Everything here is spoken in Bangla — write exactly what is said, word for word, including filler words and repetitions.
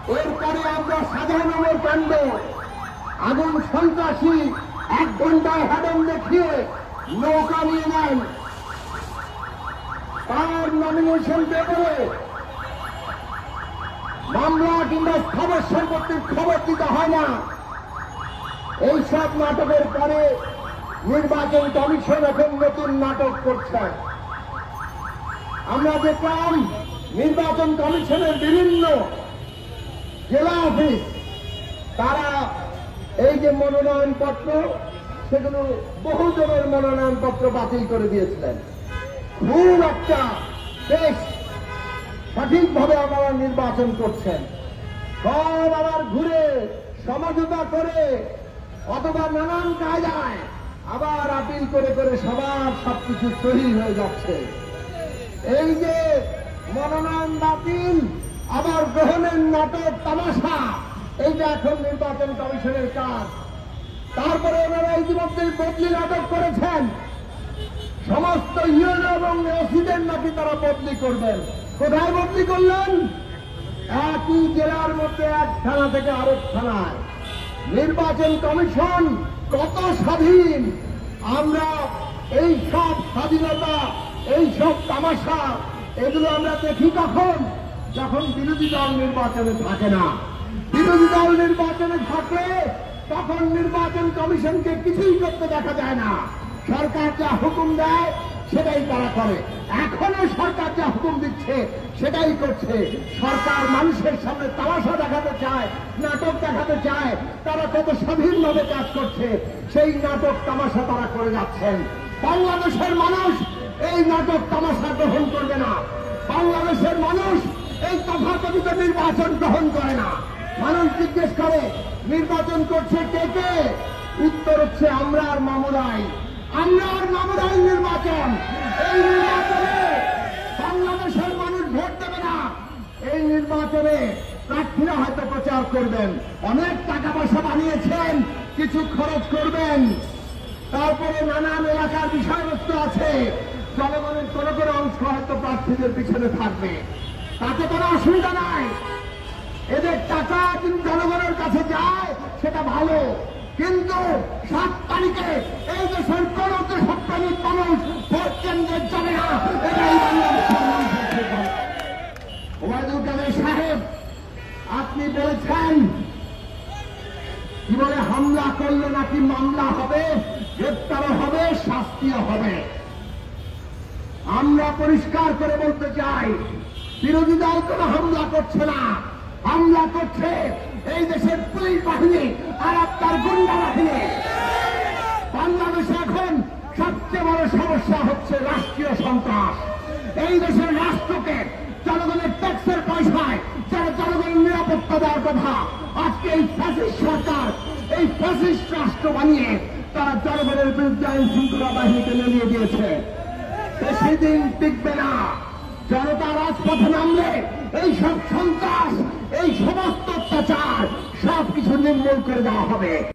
এরপরে আমরা সাধারণ কাণ্ড আগুন সন্ত্রাসী এক ঘন্টায় হ্যাডম দেখিয়ে নৌকা নিয়ে নেন, তার নমিনেশন পেপারে মামলা কিংবা খবর সম্পত্তির খবর দিতে হয় না। এইসব নাটকের পরে নির্বাচন কমিশন এখন নতুন নাটক করছেন। আমরা দেখলাম নির্বাচন কমিশনের বিভিন্ন জেলা অফিস তারা এই যে মনোনয়ন পত্র, সেগুলো বহুজনের মনোনয়ন পত্র বাতিল করে দিয়েছিলেন। খুব একটা বেশ সঠিকভাবে আপনারা নির্বাচন করছেন। সব আবার ঘুরে সমঝোতা করে অথবা নানান কায়দায় আবার আপিল করে করে সবার সবকিছু সহি হয়ে যাচ্ছে। এই যে মনোনয়ন বাতিল আবার গ্রহণের নাটক তামাশা, এইটা এখন নির্বাচন কমিশনের কাজ। তারপরে ওনারা ইতিমধ্যে বদলি নাটক করেছেন, সমস্ত ইউনো এবং ওসিদের নাকি তারা বদলি করবেন। কোথায় বদলি করলেন? একই জেলার মধ্যে এক থানা থেকে আরেক থানায়। নির্বাচন কমিশন কত স্বাধীন! আমরা এই সব স্বাধীনতা, এই সব তামাশা, এগুলো আমরা দেখি কখন? যখন বিরোধী দল নির্বাচনে থাকে না। বিরোধী দল নির্বাচনে থাকলে তখন নির্বাচন কমিশনকে কিছুই করতে দেখা যায় না। সরকার যা হুকুম দেয় সেটাই তারা করে। এখনো সরকার যা হুকুম দিচ্ছে সেটাই করছে। সরকার মানুষের সামনে তামাশা দেখাতে চায়, নাটক দেখাতে চায়, তারা কত স্বাধীনভাবে কাজ করছে, সেই নাটক তামাশা তারা করে যাচ্ছেন। বাংলাদেশের মানুষ এই নাটক তামাশা গ্রহণ করবে না। বাংলাদেশের মানুষ এই তথাকথিত নির্বাচন গ্রহণ করে না। মানুষ জিজ্ঞেস করে নির্বাচন করছে কে কে? উত্তর হচ্ছে আমরা আর মামুরাই। আমরা আর মামুরাই নির্বাচন। এই নির্বাচনে বাংলাদেশের মানুষ ভোট দেবে না। এই নির্বাচনে প্রার্থীরা হয়তো প্রচার করবেন, অনেক টাকা পয়সা বানিয়েছেন, কিছু খরচ করবেন, তারপরে নানান এলাকার বিষয়বস্তু আছে, জনগণের কোনো কোনো অংশ হয়তো প্রার্থীদের পিছনে থাকবে, তাতে কোনো অসুবিধা নাই। এদের টাকা কিন্তু জনগণের কাছে যায়, সেটা ভালো। কিন্তু সাত তারিখে এই দেশের কোন দেশপ্রেমিক মানুষ ভোট কেন্দ্রে যাবে না, এটাই বাংলাদেশের মানুষের সিদ্ধান্ত। ওবায়দুল কাদের সাহেব, আপনি বলেছেন কি বলে হামলা করলে নাকি মামলা হবে, গ্রেপ্তারও হবে, শাস্তিও হবে। আমরা পরিষ্কার করে বলতে চাই, বিরোধী দল কোনো হামলা করছে না, হামলা করছে এই দেশের পুলিশ বাহিনী আর আপনার গুন্ডা বাহিনী। বাংলাদেশে এখন সবচেয়ে বড় সমস্যা হচ্ছে রাষ্ট্রীয় সন্ত্রাস। এই দেশের রাষ্ট্রকে জনগণের ট্যাক্সের পয়সায় যারা জনগণের নিরাপত্তা দেওয়ার কথা, আজকে এই ফ্যাসিস্ট সরকার এই ফ্যাসিস্ট রাষ্ট্র বানিয়ে তারা জনগণের বিরুদ্ধে আইন শৃঙ্খলা বাহিনীকে লেলিয়ে দিয়েছে। বেশি দিন টিকবে না। জনতা রাজপথে নামলে এই সব সন্ত্রাস, এই সমস্ত অত্যাচার সবকিছু নির্মূল করে দেওয়া হবে।